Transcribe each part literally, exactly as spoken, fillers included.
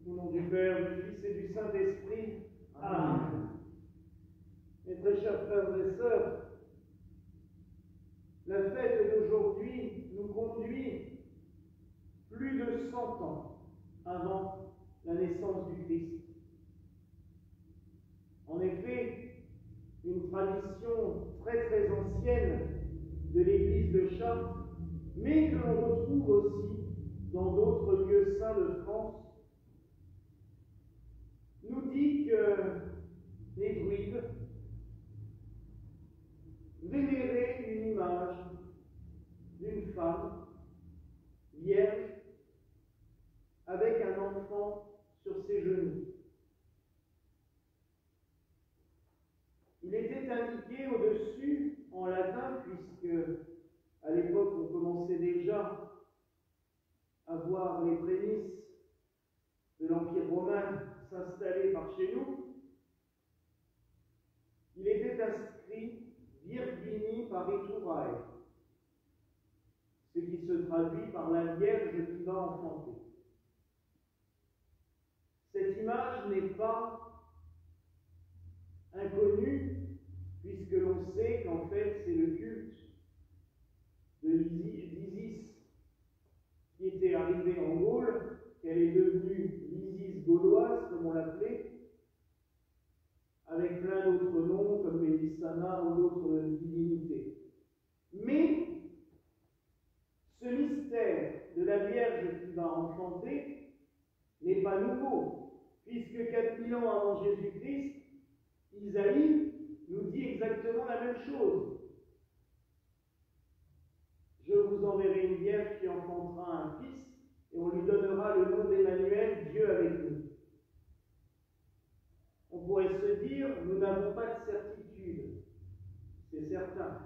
Au nom du Père, du Fils et du Saint-Esprit. Amen. Mes très chers frères et sœurs, la fête d'aujourd'hui nous conduit plus de cent ans avant la naissance du Christ. En effet, une tradition très très ancienne de l'église de Chartres, mais que l'on retrouve aussi dans d'autres lieux saints de France, nous dit que les druides vénéraient une image d'une femme vierge avec un enfant sur ses genoux. Il était indiqué au-dessus en latin, puisque à l'époque on commençait déjà à voir les prémices de l'Empire romain s'installer par chez nous. Il était inscrit Virgini Pariturae, ce qui se traduit par la Vierge qui va enfanter. Cette image n'est pas inconnue, puisque l'on sait qu'en fait c'est le culte de l'Isis qui était arrivé en Gaule, qu'elle est devenue l'Isis gauloise, comme on l'appelait, avec plein d'autres noms, comme Mélissana ou d'autres divinités. Mais ce mystère de la Vierge qui va enfanter n'est pas nouveau, puisque quatre mille ans avant Jésus-Christ, Isaïe nous dit exactement la même chose. Je vous enverrai une Vierge qui enfantera un fils, et on lui donnera le nom d'Emmanuel, Dieu avec nous. On pourrait se dire, nous n'avons pas de certitude, c'est certain.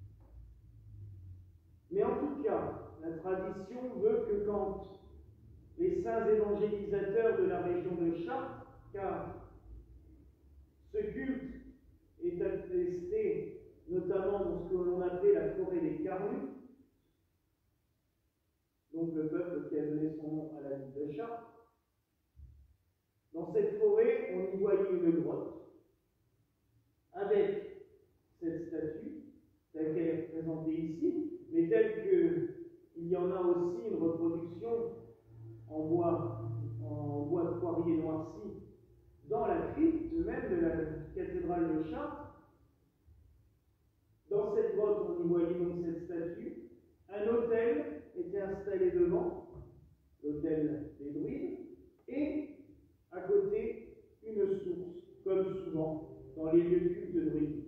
Mais en tout cas, la tradition veut que quand les saints évangélisateurs de la région de Chartres, car ce culte est attesté notamment dans ce que l'on appelait la forêt des Carnus, donc le peuple qui a donné son nom à la ville de Chartres. Dans cette forêt, on y voyait une grotte avec cette statue, telle qu'elle est représentée ici, mais telle qu'il y en a aussi une reproduction en bois, en bois de poirier noirci dans la crypte même de la cathédrale de Chartres. Dans cette grotte, on y voyait donc cette statue. Un autel était installé devant, l'autel des druides, et à côté, une source, comme souvent dans les lieux de culte druidique.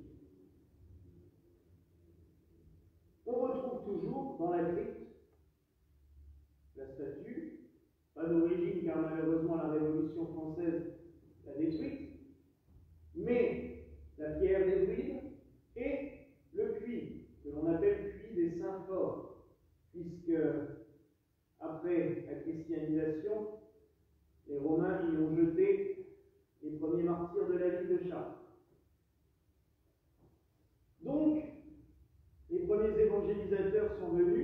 On retrouve toujours dans la crypte la statue, pas d'origine car malheureusement la Révolution française l'a détruite, mais la pierre des druides et le puits, que l'on appelle puits des saints forts, puisque après la christianisation, les Romains y ont jeté les premiers martyrs de la ville de Chartres. Donc, les premiers évangélisateurs sont venus,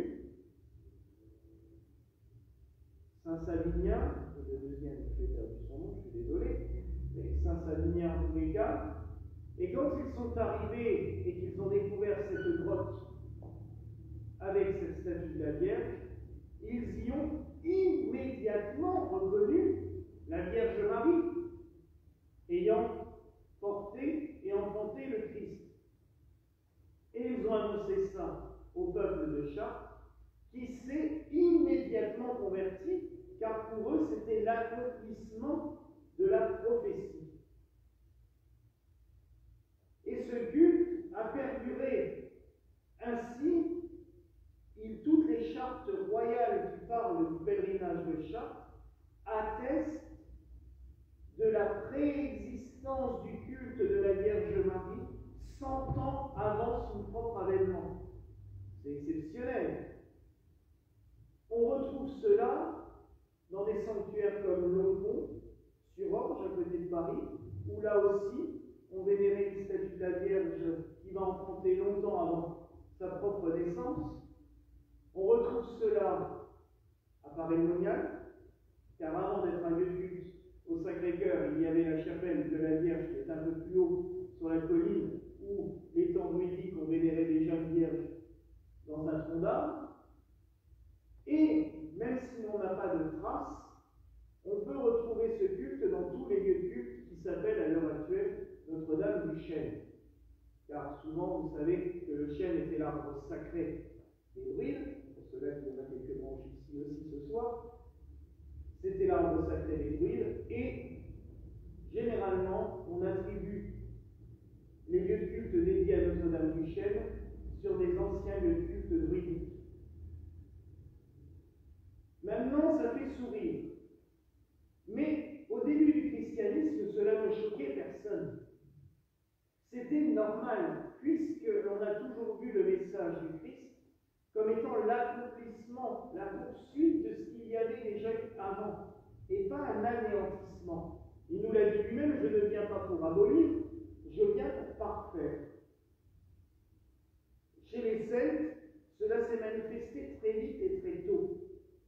Saint Savinien, le deuxième, j'ai perdu son nom, je suis désolé, mais Saint Savinien en tous les cas, et quand ils sont arrivés et qu'ils ont découvert cette grotte avec cette statue de la Vierge, ils y ont immédiatement reconnu la Vierge Marie, ayant porté et enfanté le Christ. Et ils ont annoncé ça au peuple de Chartres, qui s'est immédiatement converti, car pour eux c'était l'accomplissement de la prophétie. Et ce culte a perduré. Ainsi, il, toutes les chartes royales qui parlent du pèlerinage de Chartres attestent de la préexistence du culte de la Vierge Marie cent ans avant son propre avènement. C'est exceptionnel. On retrouve cela dans des sanctuaires comme Longpont, sur Orge, à côté de Paris, où là aussi, on vénérait une statue de la Vierge qui va enfanter longtemps avant sa propre naissance. On retrouve cela à Paray-le-Monial, car avant d'être un lieu de culte, au Sacré-Cœur, il y avait la chapelle de la Vierge qui est un peu plus haut sur la colline, où les temps druidiques ont vénéré déjà une Vierge dans un tronc d'arbre. Et même si on n'a pas de traces, on peut retrouver ce culte dans tous les lieux de culte qui s'appellent à l'heure actuelle Notre-Dame du Chêne. Car souvent, vous savez que le chêne était l'arbre sacré des druides, pour cela qu'il y en a quelques branches ici aussi ce soir. C'était l'arbre sacré des druides, et généralement, on attribue les lieux de culte dédiés à Notre-Dame du Chêne sur des anciens lieux de culte druidiques. Maintenant, ça fait sourire. Mais au début du christianisme, cela ne choquait personne. C'était normal, puisque l'on a toujours vu le message du Christ comme étant l'accomplissement, la poursuite de ce qu'il y avait déjà eu avant, et pas un anéantissement. Il nous l'a dit lui-même, je ne viens pas pour abolir, je viens pour parfaire. Chez les Celtes, cela s'est manifesté très vite et très tôt.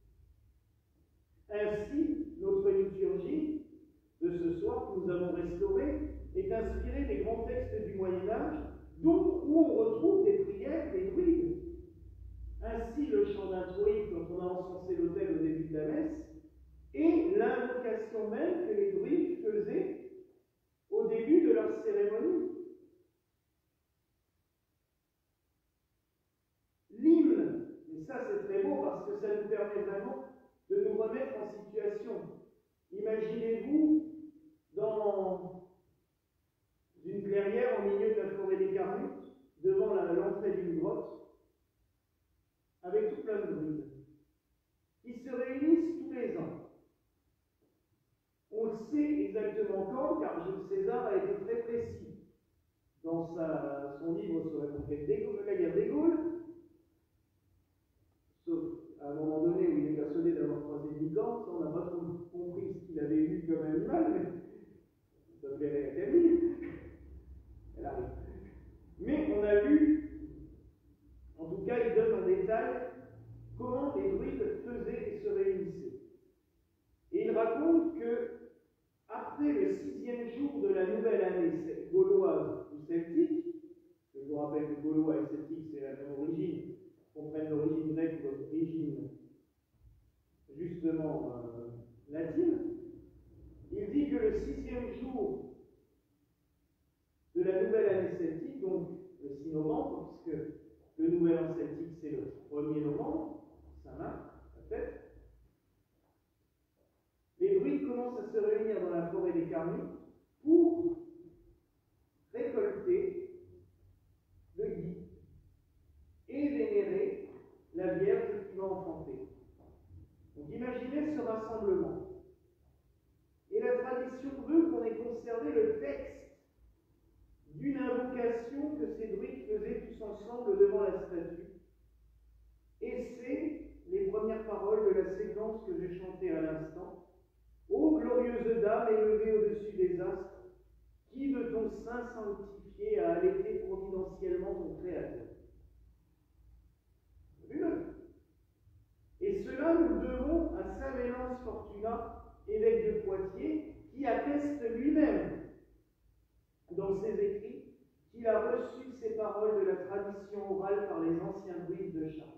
Ainsi, notre liturgie de ce soir que nous avons restaurée est inspirée des grands textes du Moyen-Âge, dont où on retrouve des prières des druides. Ainsi, le chant d'introïque quand on a encensé l'autel au début de la messe, et l'invocation même que les druides faisaient au début de leur cérémonie. L'hymne, et ça c'est très beau parce que ça nous permet vraiment de nous remettre en situation. Imaginez-vous dans une clairière au milieu de la forêt des Carnutes, devant l'entrée d'une grotte, avec tout plein de druides, qui se réunissent tous les ans. On le sait exactement quand, car Jules César a été très précis dans sa, son livre sur la conquête des Gaules, la guerre des Gaules, sauf à un moment donné où il est persuadé d'avoir croisé Lycante. On n'a pas trop compris ce qu'il avait vu comme animal, mais ça plairait à Camille. Elle arrive. Mais on a vu, en tout cas, il donne en détail comment les druides faisaient et se réunissaient. Et il raconte que, après le sixième jour de la nouvelle année gauloise ou celtique, je vous rappelle que gaulois et celtique c'est la même origine, qu'on prenne l'origine grecque ou l'origine justement euh, latine, il dit que le sixième jour de la nouvelle année celtique, donc le six novembre, puisque le nouvel an celtique c'est le premier novembre, Saint-Marc, la fête, les druides commencent à se réunir dans la forêt des Carnutes pour récolter le gui et vénérer la Vierge qui va enfanter. Donc imaginez ce rassemblement. Et la tradition veut qu'on ait conservé le texte d'une invocation que ces druides faisaient tous ensemble devant la statue. Et c'est les premières paroles de la séquence que j'ai chantée à l'instant. Ô glorieuse dame élevée au-dessus des astres, qui de ton sein sanctifié a allaité providentiellement ton Créateur. Et cela nous devons à Saint Ménance Fortunat, évêque de Poitiers, qui atteste lui-même dans ses écrits qu'il a reçu ces paroles de la tradition orale par les anciens druides de Chartres.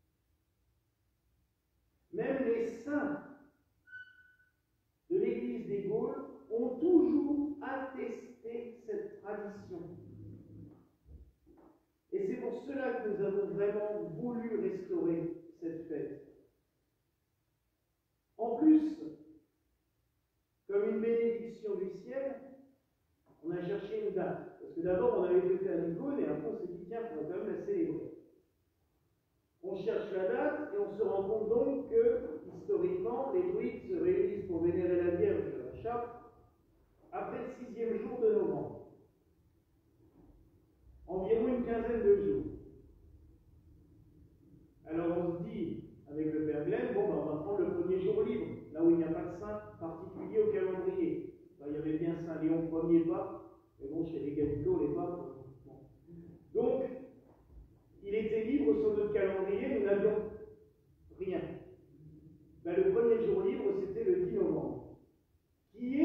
Même les saints de l'Église des Gaules ont toujours attesté cette tradition. Et c'est pour cela que nous avons vraiment voulu restaurer cette fête. En plus, comme une bénédiction du ciel, on a cherché une date. Parce que d'abord, on avait fait à l'icône et après, on s'est dit, tiens, il faut quand même la célébrer. On cherche la date et on se rend compte donc que, historiquement, les druides se réunissent pour vénérer la Vierge de la Chartre après le sixième jour de novembre. Environ une quinzaine de jours. Alors on se dit, avec le Père Glenn, bon, ben, on va prendre le premier jour libre, là où il n'y a pas de saint particulier au calendrier. Ben, il y avait bien Saint Léon Ier pape, mais bon, chez les catholiques, les papes. Bon. Donc, il était libre sur notre calendrier, nous n'avions rien. Ben, le premier jour libre, c'était le dix novembre, qui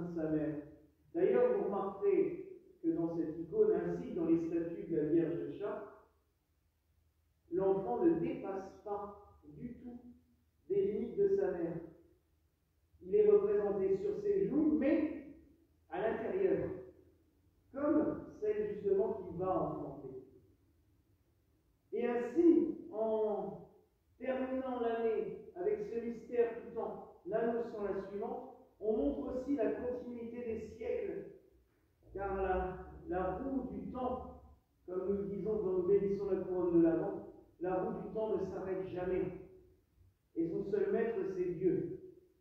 sein de sa mère. D'ailleurs, vous remarquerez que dans cette icône, ainsi que dans les statues de la Vierge Chat, l'enfant ne dépasse pas du tout des limites de sa mère. Il est représenté sur ses joues, mais à l'intérieur, comme celle justement qu'il va enfanter. Et ainsi, en terminant l'année avec ce mystère tout en annonçant la suivante, on montre aussi la continuité des siècles, car la, la roue du temps, comme nous le disons quand nous bénissons la couronne de l'Avent, la roue du temps ne s'arrête jamais. Et son seul maître, c'est Dieu.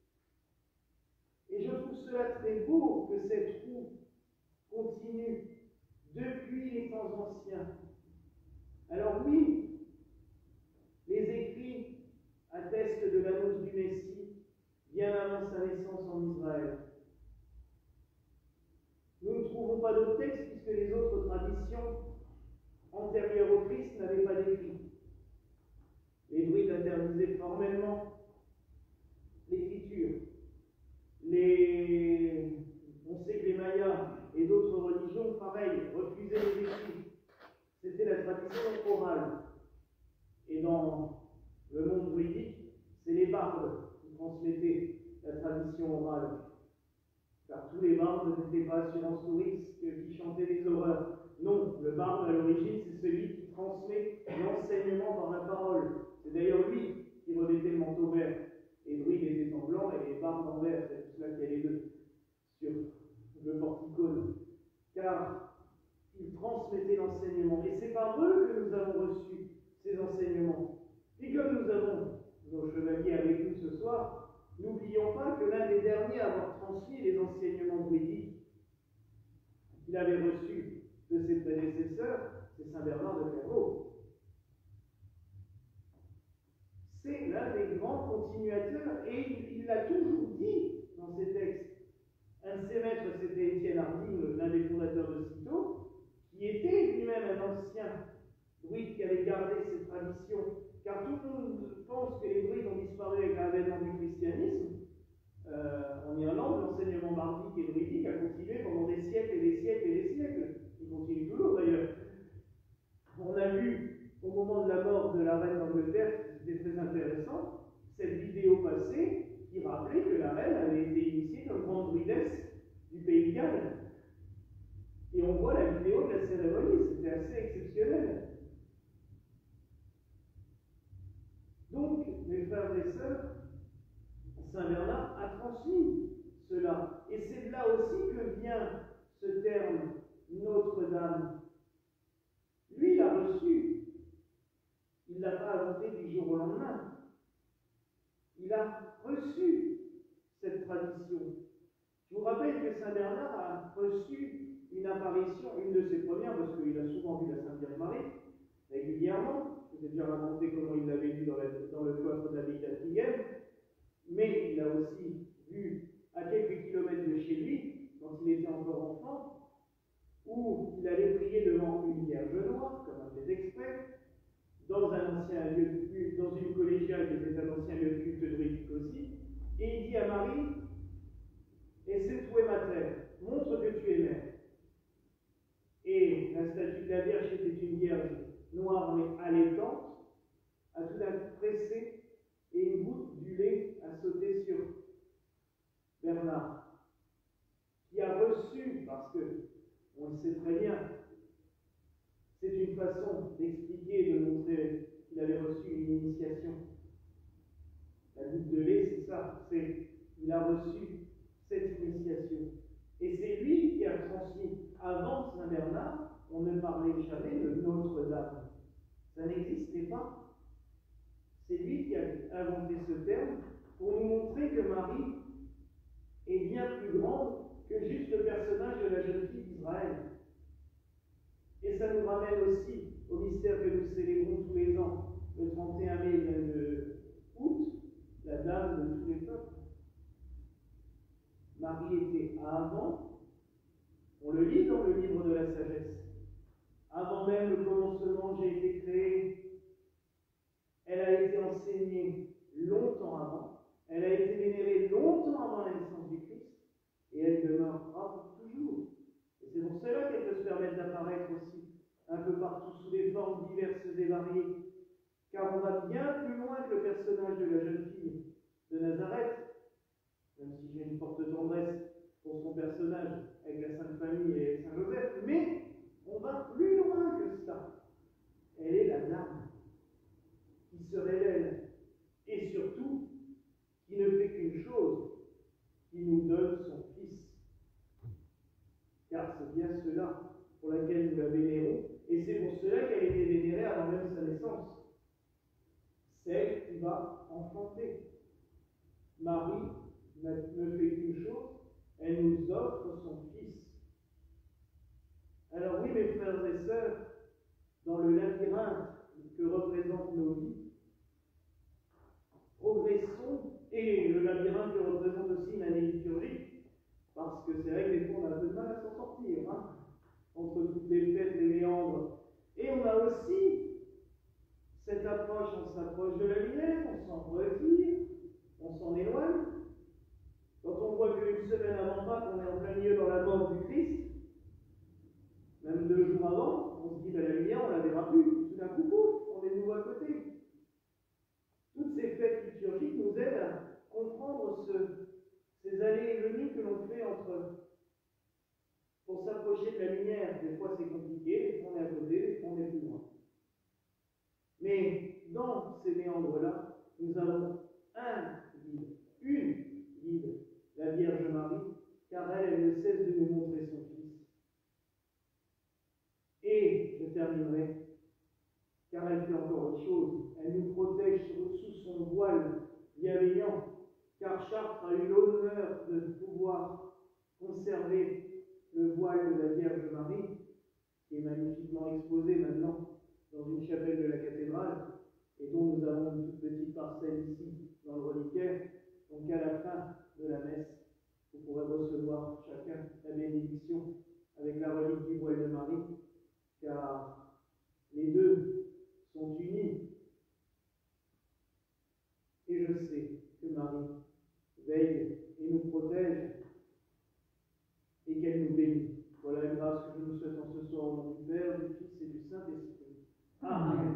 Et je trouve cela très beau que cette roue continue depuis les temps anciens. Alors oui, les écrits attestent de l'annonce du Messie bien avant sa naissance en Israël. Nous ne trouvons pas d'autres textes puisque les autres traditions antérieures au Christ n'avaient pas d'écrit. Les Druides interdisaient formellement l'écriture. Les... On sait que les Mayas et d'autres religions, pareil, refusaient les écrits. C'était la tradition orale. Et dans le monde druidique, c'est les bardes qui transmettaient la tradition orale. Car tous les bardes n'étaient pas assurance au risque, qui chantaient des horreurs. Non, le barde à l'origine, c'est celui qui transmet l'enseignement par la parole. C'est d'ailleurs lui qui revêtait le manteau vert. Les druides étaient en blanc et les bardes en vert. C'est pour cela qu'il y a les deux sur le porticone. Car ils transmettaient l'enseignement. Et c'est par eux que nous avons reçu ces enseignements. Et comme nous avons nos chevaliers avec nous ce soir, n'oublions pas que l'un des derniers à avoir transmis les enseignements druidiques qu'il avait reçus de ses prédécesseurs, c'est Saint Bernard de Clairvaux. C'est l'un des grands continuateurs, et il l'a toujours dit dans ses textes. Un de ses maîtres, c'était Étienne Harding, l'un des fondateurs de Cîteaux, qui était lui-même un ancien druide qui avait gardé ses traditions. Car tout le monde pense que les druides ont disparu avec l'avènement du christianisme. Euh, en Irlande, l'enseignement bardique et druidique a continué pendant des siècles et des siècles et des siècles. Il continue toujours d'ailleurs. On a vu au moment de la mort de la reine d'Angleterre, c'était très intéressant, cette vidéo passée qui rappelait que la reine avait été initiée comme grande druidesse du pays de Galles. Et on voit la vidéo de la cérémonie, c'était assez exceptionnel. Donc, mes frères et sœurs, Saint Bernard a transmis cela. Et c'est de là aussi que vient ce terme Notre-Dame. Lui, il a reçu. Il ne l'a pas inventé du jour au lendemain. Il a reçu cette tradition. Je vous rappelle que Saint Bernard a reçu une apparition, une de ses premières, parce qu'il a souvent vu la Sainte Vierge Marie, régulièrement. Je vous ai déjà raconté comment il l'avait vu dans, la, dans le cloître de l'abbaye d'Attingen, mais il l'a aussi vu à quelques kilomètres de chez lui, quand il était encore enfant, où il allait prier devant une Vierge noire, comme un fait exprès, dans un ancien lieu de culte, dans une collégiale qui était un ancien lieu de culte druidique aussi, et il dit à Marie, et c'est toi ma terre, montre que tu es mère. Et la statue de la Vierge était une Vierge noire mais allaitante, a tout d'un coup pressé, et une goutte du lait a sauté sur Bernard, qui a reçu, parce que on le sait très bien, c'est une façon d'expliquer et de montrer qu'il avait reçu une initiation. La goutte de lait, c'est ça, c'est il a reçu cette initiation. Et c'est lui qui a transmis. Avant Saint Bernard, on ne parlait jamais de Notre-Dame. Ça n'existait pas. C'est lui qui a inventé ce terme pour nous montrer que Marie est bien plus grande que juste le personnage de la jeune fille d'Israël. Et ça nous ramène aussi au mystère que nous célébrons tous les ans, le trente et un mai de août, la dame de tous les peuples. Marie était avant, on le lit dans le livre de la sagesse, avant même le commencement, j'ai été créée. Elle a été enseignée longtemps avant, elle a été vénérée longtemps avant la naissance du Christ, et elle demeurera pour toujours. Et c'est pour cela qu'elle peut se permettre d'apparaître aussi un peu partout sous des formes diverses et variées, car on va bien plus loin que le personnage de la jeune fille de Nazareth, même si j'ai une forte tendresse pour son personnage avec la Sainte Famille et avec Saint Joseph, mais on va plus loin que ça. Elle est la dame qui se révèle et surtout qui ne fait qu'une chose, qui nous donne son Fils. Car c'est bien cela pour laquelle nous la vénérons, et c'est pour cela qu'elle a été vénérée avant même sa naissance. Celle qui va enfanter. Marie ne fait qu'une chose, elle nous offre son Fils. Alors oui, mes frères et sœurs, dans le labyrinthe que représentent nos vies, progressons, et le labyrinthe que représente aussi une année liturgique, parce que c'est vrai que des fois on a un peu de mal à s'en sortir, hein, entre toutes les fêtes, les méandres. Et on a aussi cette approche, on s'approche de la lumière, on s'en retire, on s'en éloigne. Quand on voit qu'une semaine avant Pâques, on est en plein milieu dans la mort du Christ, même deux jours avant, on se dit, ben, la lumière, on ne la verra plus. Tout d'un coup, pouf, on est de nouveau à côté. Toutes ces fêtes liturgiques nous aident à comprendre ce, ces allées et venues que l'on fait entre, pour s'approcher de la lumière. Des fois, c'est compliqué, des fois, on est à côté, des fois, on est plus loin. Mais dans ces méandres-là, nous avons un guide, une guide, la Vierge Marie, car elle, elle ne cesse de nous montrer son Fils. Et je terminerai, car elle fait encore autre chose. Elle nous protège sous son voile bienveillant, car Chartres a eu l'honneur de pouvoir conserver le voile de la Vierge Marie, qui est magnifiquement exposé maintenant dans une chapelle de la cathédrale, et dont nous avons une toute petite parcelle ici dans le reliquaire. Donc à la fin de la messe, vous pourrez recevoir chacun la bénédiction avec la relique du voile de Marie, car les deux sont unis. Et je sais que Marie veille et nous protège et qu'elle nous bénit. Voilà la grâce que je nous souhaite en ce soir au nom du Père, du Fils et du Saint-Esprit. Amen.